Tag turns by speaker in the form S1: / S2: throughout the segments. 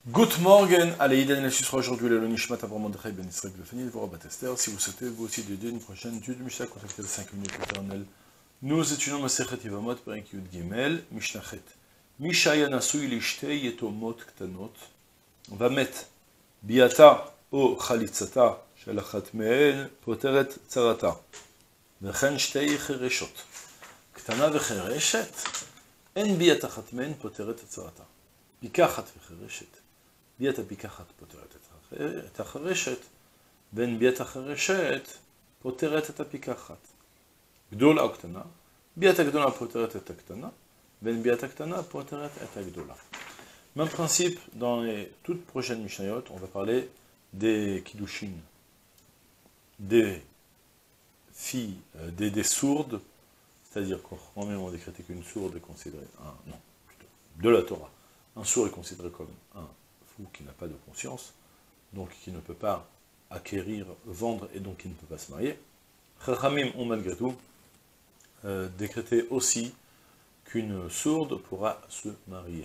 S1: Good morning, allez, Idan el sera aujourd'hui le Nishmat Avraham Mordechai Ben Israël le Fanny, vous rabat Esther. Si vous souhaitez vous aussi dédier une prochaine étude de Mishnah, contactez les 5 minutes éternelles. Nous étudions Masechet Yevamot, Perek Yud Gimel, Mishnachet. Mishaya Nasui Lishtei Yetomot Ktanot. On va mettre Biata o Chalitzata, Shalachat Mehen, Poteret Tzarata. Vechen Shtei Chereshot. Ktana Vechereshet. En Biata Chatmen, Poteret Tzarata. Bikachat Vechereshet. ביאת הביקחת פותרת את החרשת, בין ביאת החרשת פותרת את הביקחת. גדולה או קטנה, ביאת הגדולה פותרת את הקטנה, בין ביאת הקטנה פותרת את הגדולה. Même principe, dans les toutes prochaines Mishnayot, on va parler des kiddushin, des filles, des sourdes, c'est-à-dire qu'on même on décrété qu'une sourde est considérée, de la Torah, un sourd est considéré comme un qui n'a pas de conscience, donc qui ne peut pas acquérir, vendre, et donc qui ne peut pas se marier. Chachamim ont malgré tout décrété aussi qu'une sourde pourra se marier.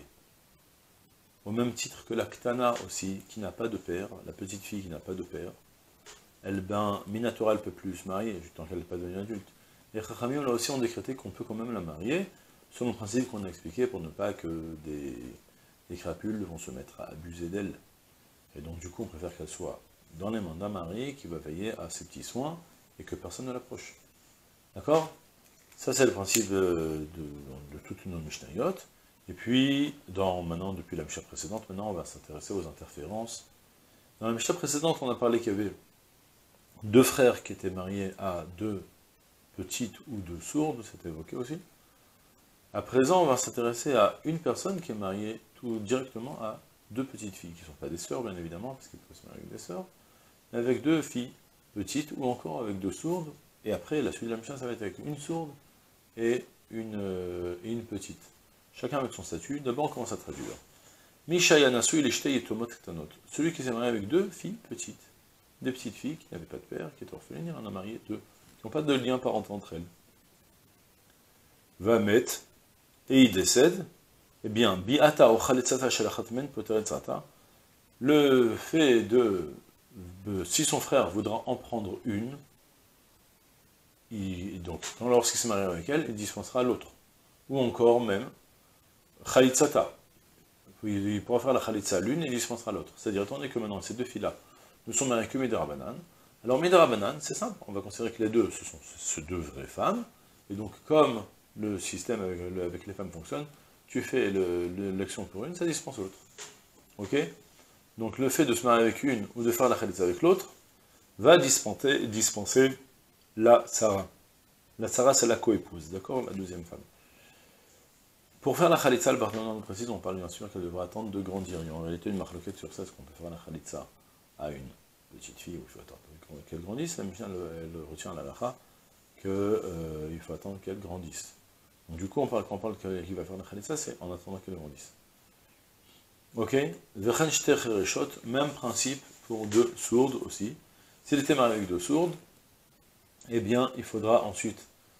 S1: Au même titre que la ktana aussi, qui n'a pas de père, la petite fille qui n'a pas de père, elle, minatora, elle ne peut plus se marier, tant qu'elle n'est pas devenue adulte. Et Chachamim, là aussi, ont décrété qu'on peut quand même la marier, selon le principe qu'on a expliqué, pour ne pas que les crapules vont se mettre à abuser d'elle. Et donc du coup, on préfère qu'elle soit dans les mains d'un mari qui va veiller à ses petits soins et que personne ne l'approche. D'accord? Ça, c'est le principe de toute une Mishnayot. Et puis, maintenant, depuis la Mishnah précédente, maintenant, on va s'intéresser aux interférences. Dans la Mishnah précédente, on a parlé qu'il y avait deux frères qui étaient mariés à deux petites ou deux sourdes, c'est évoqué aussi. À présent, on va s'intéresser à une personne qui est mariée tout directement à deux petites filles, qui ne sont pas des sœurs, bien évidemment, parce qu'il peut se marier avec des sœurs, mais avec deux filles petites, ou encore avec deux sourdes, et après, la suite de la Mishnah, ça va être avec une sourde et une petite. Chacun avec son statut. D'abord, on commence à traduire. Mishaya Nasu Lishtei Yetomot Ktanot. Celui qui s'est marié avec deux filles petites, des petites filles qui n'avaient pas de père, qui étaient orphelines, il en a marié deux, qui n'ont pas de lien parental entre elles. Va mettre, et il décède, eh bien, bi'ata ou chalitzata shalachatmen poteret tzata, le fait si son frère voudra en prendre une, donc, lorsqu'il se marie avec elle, il dispensera l'autre. Ou encore même, chalitzata, il pourra faire la chalitza l'une et il dispensera l'autre. C'est-à-dire, étant donné que maintenant, ces deux filles-là ne sont mariées que Midarabanan, alors Midarabanan, c'est simple, on va considérer que les deux, ce sont ces deux vraies femmes, et donc, comme le système avec les femmes fonctionne, tu fais l'action pour une, ça dispense l'autre. Ok? Donc le fait de se marier avec une ou de faire la khalitza avec l'autre va dispenser la tsara. La tsara, c'est la coépouse, d'accord? La deuxième femme. Pour faire la khalitza, le partenaire nous précise, on parle bien sûr qu'elle devra attendre de grandir. Il y a en réalité une marloquette sur ça, est-ce qu'on peut faire la khalitza à une petite fille, ou il faut attendre qu'elle grandisse. La Mishnah, elle retient à la lacha qu'il faut attendre qu'elle grandisse. Donc, du coup, quand on parle qu'il va faire la khalitza, c'est en attendant qu'elle grandisse. Ok? Même principe pour deux sourdes aussi. S'il était marié avec deux sourdes, eh bien, il faudra ensuite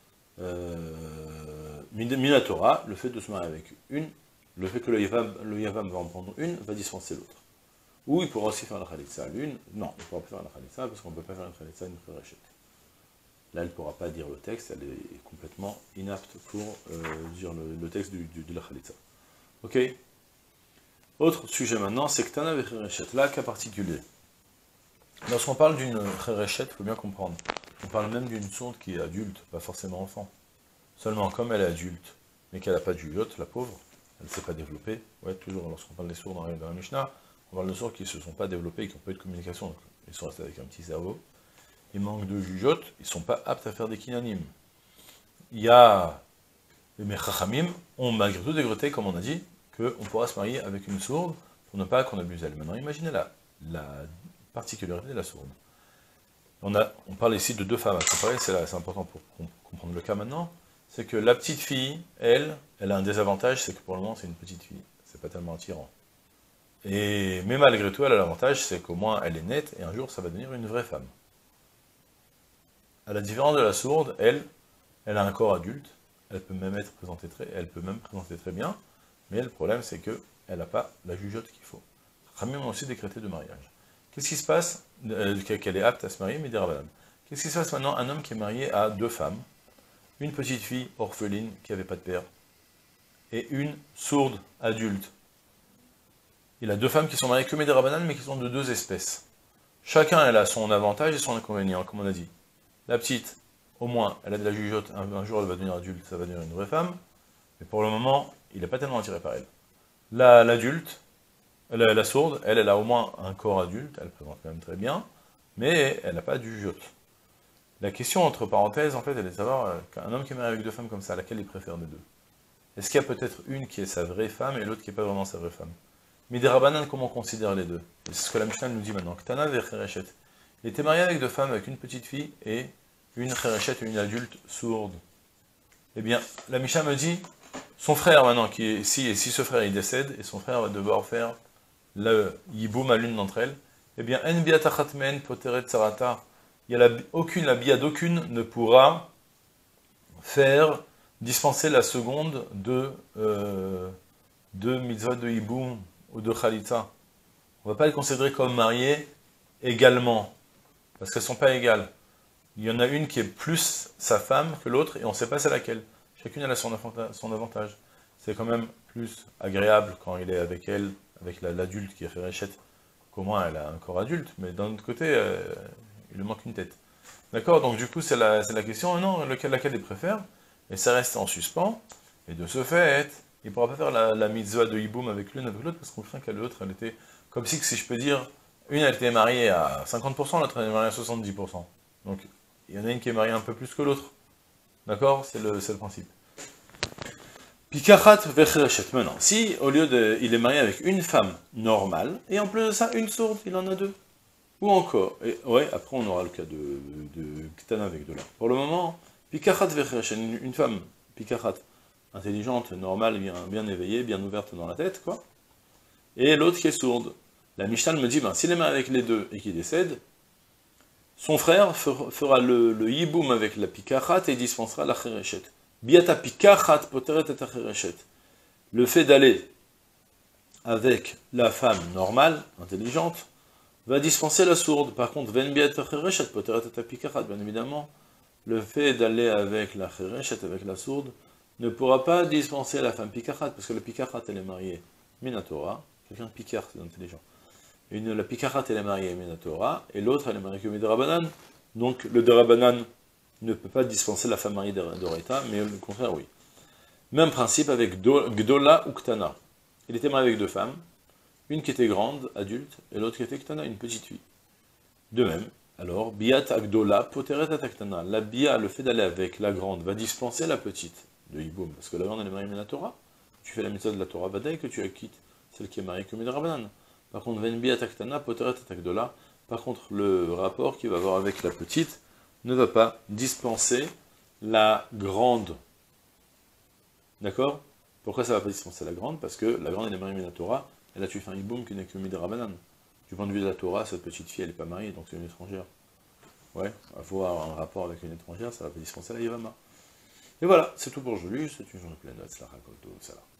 S1: Minatora, le fait de se marier avec une, le fait que le Yavam va en prendre une, va dispenser l'autre. Ou il pourra aussi faire la khalitza à l'une. Non, il ne pourra pas faire la khalitza parce qu'on ne peut pas faire la khalitza à une khereshet. Là, elle ne pourra pas dire le texte, elle est complètement inapte pour dire le texte de la khalitza. Ok? Autre sujet maintenant, c'est Ktana vechereshet. Là, cas particulier. Lorsqu'on parle d'une khereshet, il faut bien comprendre. On parle même d'une sourde qui est adulte, pas forcément enfant. Seulement, comme elle est adulte, mais qu'elle n'a pas du yot, la pauvre, elle ne s'est pas développée. Ouais, toujours, lorsqu'on parle des sourds dans la Mishnah, on parle de sourds qui ne se sont pas développés, qui n'ont pas eu de communication, donc ils sont restés avec un petit cerveau. Ils manquent de jugeote, ils ne sont pas aptes à faire des kinanim. Il y a les chachamim ont malgré tout décrété, comme on a dit, qu'on pourra se marier avec une sourde pour ne pas qu'on abuse elle. Maintenant, imaginez la particularité de la sourde. On parle ici de deux femmes à comparer, c'est important pour comprendre le cas maintenant, c'est que la petite fille, elle a un désavantage, c'est que pour le moment c'est une petite fille, c'est pas tellement attirant. Mais malgré tout, elle a l'avantage, c'est qu'au moins elle est nette, et un jour ça va devenir une vraie femme. À la différence de la sourde, elle a un corps adulte, elle peut même présenter très bien, mais le problème c'est qu'elle n'a pas la jugeote qu'il faut. Khamim ont aussi décrété de mariage. Qu'est-ce qui se passe, qu'elle est apte à se marier, mais des Rabbanan. Qu'est-ce qui se passe maintenant, un homme qui est marié à 2 femmes, une petite fille orpheline qui n'avait pas de père, et une sourde adulte. Il a 2 femmes qui sont mariées que Médérabanan, mais qui sont de 2 espèces. Chacun, elle a son avantage et son inconvénient, comme on a dit. La petite, au moins, elle a de la jugeote, un jour elle va devenir adulte, ça va devenir une vraie femme, mais pour le moment, il n'est pas tellement attiré par elle. L'adulte, la sourde, elle a au moins un corps adulte, elle présente quand même très bien, mais elle n'a pas de jugeote. La question, entre parenthèses, en fait, elle est de savoir, qu'un homme qui est marié avec 2 femmes comme ça, laquelle il préfère des 2? Est-ce qu'il y a peut-être une qui est sa vraie femme et l'autre qui n'est pas vraiment sa vraie femme? Mais des Rabbanan, comment on considère les 2? C'est ce que la Mishnah nous dit maintenant. Ktana ve Chereshet. Il était marié avec 2 femmes, avec une petite fille et une Chereshet, une adulte sourde. Eh bien, la Mishnah me dit, son frère maintenant, si ce frère il décède, et son frère va devoir faire le yiboum à l'une d'entre elles, eh bien, en biatachatmen poteret sarata, la bia d'aucune ne pourra faire dispenser la seconde de mitzvah de yiboum ou de chalitza. On ne va pas les considérer comme mariés également, parce qu'elles ne sont pas égales. Il y en a une qui est plus sa femme que l'autre, et on ne sait pas c'est laquelle. Chacune elle a son avantage. C'est quand même plus agréable quand il est avec elle, avec l'adulte qui a fait réchette, qu'au moins elle a un corps adulte, mais d'un autre côté, il lui manque une tête. D'accord? Donc du coup, c'est la question, non, laquelle il préfère, et ça reste en suspens, et de ce fait, il ne pourra pas faire la mitzvah de hiboum avec l'une avec l'autre, parce qu'on craint que l'autre, elle était, comme si je peux dire, une elle était mariée à 50%, l'autre elle est mariée à 70%. Donc, il y en a une qui est mariée un peu plus que l'autre. D'accord? C'est le principe. Pikachat vechereshet. Maintenant, si au lieu il est marié avec une femme normale, et en plus de ça, une sourde, il en a 2. Ou encore, ouais, après on aura le cas de Ktana avec 2 là. Pour le moment, Pikachat vechereshet, une femme, Pikachat, intelligente, normale, bien éveillée, bien ouverte dans la tête, quoi. Et l'autre qui est sourde. La Mishnah me dit, s'il est marié avec les 2 et qu'il décède, son frère fera le yiboum avec la pikachat et dispensera la chereshet. Biata pikachat poteret et chereshet. Le fait d'aller avec la femme normale, intelligente, va dispenser la sourde. Par contre, ven biata chereshet poteret et pikachat, bien évidemment, le fait d'aller avec la chereshet, avec la sourde, ne pourra pas dispenser la femme pikachat, parce que la pikachat, elle est mariée minatora, quelqu'un de pikar, c'est intelligent. La pikachat, elle est mariée à Minatora, et l'autre, elle est mariée que Midrabanan. Donc, le Derabanan ne peut pas dispenser la femme mariée d'Oreta, mais le contraire, oui. Même principe avec Gdola ou Ktana. Il était marié avec 2 femmes, une qui était grande, adulte, et l'autre qui était Ktana, une petite fille. De même, alors, Biat Agdola, Poteret Ktana. La Bia, le fait d'aller avec la grande, va dispenser la petite de Hiboum, parce que la grande, elle est mariée à Minatora. Tu fais la méthode de la Torah Vadaï que tu acquittes, celle qui est mariée que Midrabanan. Par contre, Venbi Taktana, Poteret Takdola, par contre, le rapport qu'il va avoir avec la petite ne va pas dispenser la grande. D'accord? Pourquoi ça ne va pas dispenser la grande? Parce que la grande, elle est mariée à la Torah, et là tu fais un hiboum qui n'est que Midrabanan. Du point de vue de la Torah, cette petite fille, elle n'est pas mariée, donc c'est une étrangère. Ouais, avoir un rapport avec une étrangère, ça va pas dispenser la Yavama. Et voilà, c'est tout pour aujourd'hui, c'est une journée pleine de Tzlacha Kol Tov, Salah.